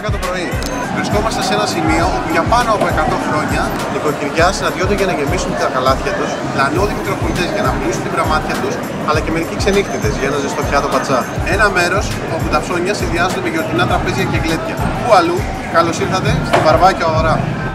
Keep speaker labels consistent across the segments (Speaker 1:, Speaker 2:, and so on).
Speaker 1: 10 το πρωί. Βρισκόμαστε σε ένα σημείο όπου για πάνω από 100 χρόνια νοικοκυριά συναντιόνται για να γεμίσουν τα καλάθια τους, λανώδη μικροπολιτές για να πλούσουν την πραμάτια τους, αλλά και μερικοί ξενύχτητες για ένα ζεστό πιάτο πατσά. Ένα μέρος όπου τα ψώνια συνδυάζονται με γιορτινά τραπέζια και γλέντια. Πού αλλού, καλώς ήρθατε στη Βαρβάκια αγορά.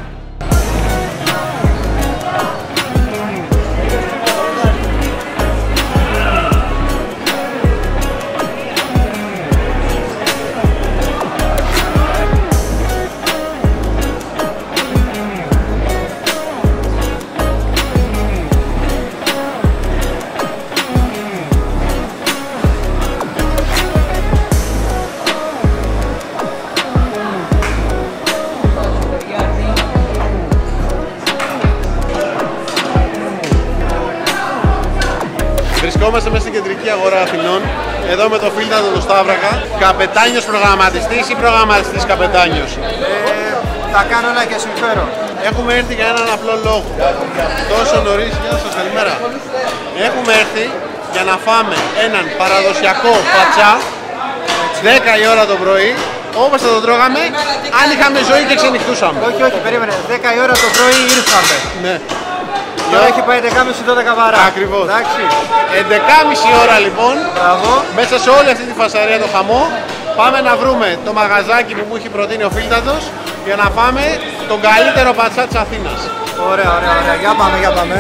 Speaker 1: Βρισκόμαστε μέσα στην κεντρική αγορά Αθηνών, εδώ με το φίλτατο του Σταύρακα. Καπετάνιος προγραμματιστής ή προγραμματιστής καπετάνιος?
Speaker 2: Τα κάνω όλα και συμφέρω.
Speaker 1: Έχουμε έρθει για έναν απλό λόγο. Τόσο νωρίς, γεια σας, καλημέρα. Έχουμε έρθει για να φάμε έναν παραδοσιακό πατσά 10 η ώρα το πρωί, όπως θα το τρώγαμε αν είχαμε ζωή και ξενυχτούσαμε.
Speaker 2: Όχι, όχι, περίμενε. 10 η ώρα το πρωί ήρθαμε.
Speaker 1: Ναι.
Speaker 2: Τώρα έχει πάει 11.30-12 παρά.
Speaker 1: Ακριβώς.
Speaker 2: Εντάξει.
Speaker 1: 11.30 ώρα λοιπόν.
Speaker 2: Μπράβο.
Speaker 1: Μέσα σε όλη αυτή τη φασαρία το χαμό πάμε να βρούμε το μαγαζάκι που μου έχει προτείνει ο φίλτατος για να φάμε τον καλύτερο πατσά της Αθήνας.
Speaker 2: Ωραία, ωραία, ωραία. Για πάμε, για πάμε.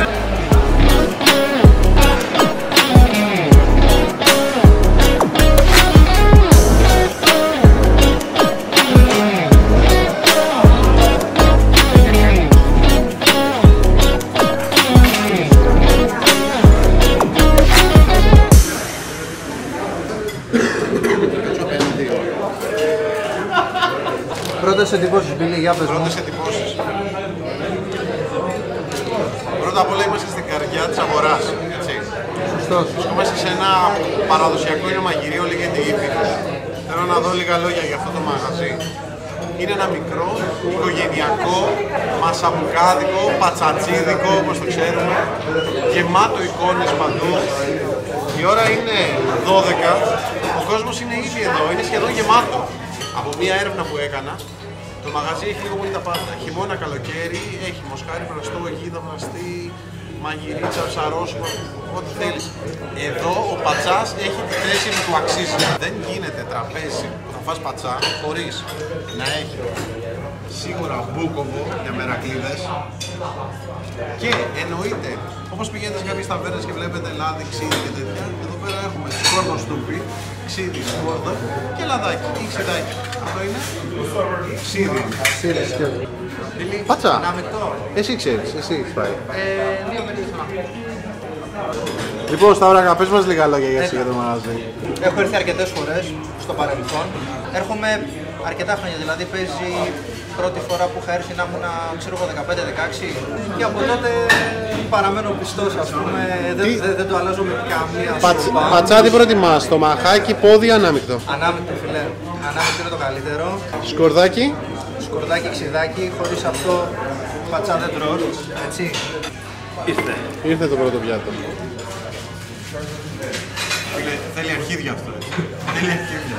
Speaker 2: Πρώτες εντυπώσεις, Μπίλη, για πες μου.
Speaker 1: Πρώτες εντυπώσεις. Πρώτα απ' όλα είμαστε στην καρδιά της αγοράς, έτσι.
Speaker 2: Σωστός.
Speaker 1: Βρισκόμαστε σε ένα παραδοσιακό μαγειρίο, λέγεται Ήπειρο. Θέλω να δω λίγα λόγια για αυτό το μαγαζί. Είναι ένα μικρό, οικογενειακό, μασαμπουκάδικο, πατσατσίδικο, όπως το ξέρουμε. Γεμάτο εικόνες παντού. Η ώρα είναι 12. Ο κόσμος είναι ήδη εδώ, είναι σχεδόν γεμάτο. Από μια έρευνα που έκανα, το μαγαζί έχει λίγο πολύ τα πάντα. Χειμώνα, καλοκαίρι, έχει μοσχάρι, βραστό, γίδα, βραστή, μαγειρίτσα, ψαρόσουπα, ό,τι θέλεις. Εδώ ο πατσάς έχει τη θέση που του αξίζει. Δεν γίνεται τραπέζι που θα φας πατσά χωρίς να έχει σίγουρα μπούκοβο για μερακλείδες και εννοείται, όπως πηγαίνετε σε κάποιες ταβέρνες και βλέπετε λάδι, ξύδι και τέτοια, εδώ πέρα έχουμε σκόρδο στούπι, ξύδι, σκόρδο και λαδάκι ή ξυδάκι. Αυτό είναι ξύδι. Πατσά. Εσύ ξέρεις, εσύ έχεις πάει. 2,50. Λοιπόν, Σταύρακα, πες μας λίγα λόγια για το μαγαζί.
Speaker 2: Έχω έρθει αρκετές φορές στο παρελθόν. Έρχομαι αρκετά χρόνια, δηλαδή παίζει πρώτη φορά που είχα έρθει να ήμουν, ξέρω εγώ, 15-16 και από τότε παραμένω πιστός, ας πούμε, δεν το αλλάζω με καμία σοπα.
Speaker 1: Πατσά τι προτιμάς, το μαχάκι, πόδι, ανάμεικτο?
Speaker 2: Ανάμεικτο, φιλέ. Ανάμεικτο είναι το καλύτερο.
Speaker 1: Σκορδάκι?
Speaker 2: Σκορδάκι, ξυδάκι, χωρίς αυτό πατσά δεν τρως, έτσι.
Speaker 1: Ήρθε το πρώτο πιάτο. Θέλει αρχίδια αυτό. Θέλει αρχίδια.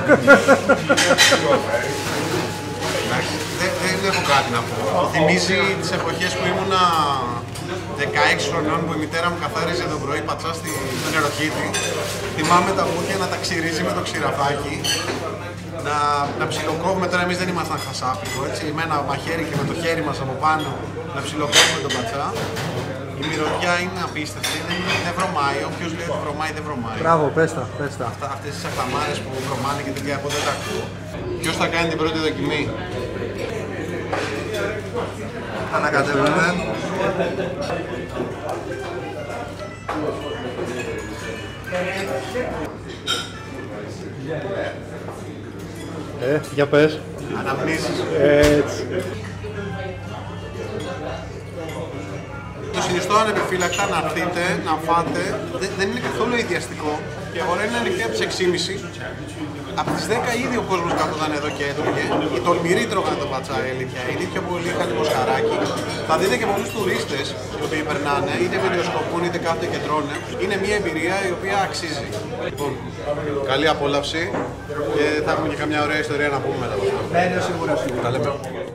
Speaker 1: Δεν έχω κάτι να πω. Θυμίζει τις εποχές που ήμουνα 16 χρονών που η μητέρα μου καθάριζε το πρωί πατσά στην νεροχύτη. Θυμάμαι τα βουτια να τα ξυρίζει με το ξηραφάκι. Να ψιλοκόβουμε, τώρα εμείς δεν ήμασταν χασάπικο, έτσι, με ένα μαχαίρι και με το χέρι μας από πάνω να ψιλοκόβουμε τον πατσά. Η μυρωδιά είναι απίστευτη, δεν βρωμάει, όποιος λέει ότι βρωμάει δεν βρωμάει.
Speaker 2: Μπράβο, πες τα.
Speaker 1: Αυτές τις αχλαμάρες που βρωμάνε και τέτοια εγώ δεν τα ακούω. Ποιος θα κάνει την πρώτη δοκιμή?
Speaker 2: Ανακατεύουμε.
Speaker 1: Για πες. Αναμνήσεις. Έτσι. Το συνιστώ ανεπιφύλακτα να έρθετε, να φάτε. Δεν είναι καθόλου ιδιαστικό. Και η αγορά είναι ανοιχτή από τις 6.30. Από τις 10 ήδη ο κόσμος καθόταν εδώ και έτρωγε. Οι τολμηροί τρώγανε το πατσάι, αλήθεια. Οι πιο πολλοί είχαν μοσχαράκι. Θα δείτε και πολλούς τουρίστες οι οποίοι περνάνε, είτε βιντεοσκοπούν είτε κάθονται και τρώνε. Είναι μια εμπειρία η οποία αξίζει. Λοιπόν, καλή απόλαυση και θα έχουμε και καμιά ωραία ιστορία να πούμε μετά.
Speaker 2: Ναι, σίγουρα.
Speaker 1: Τα λέμε.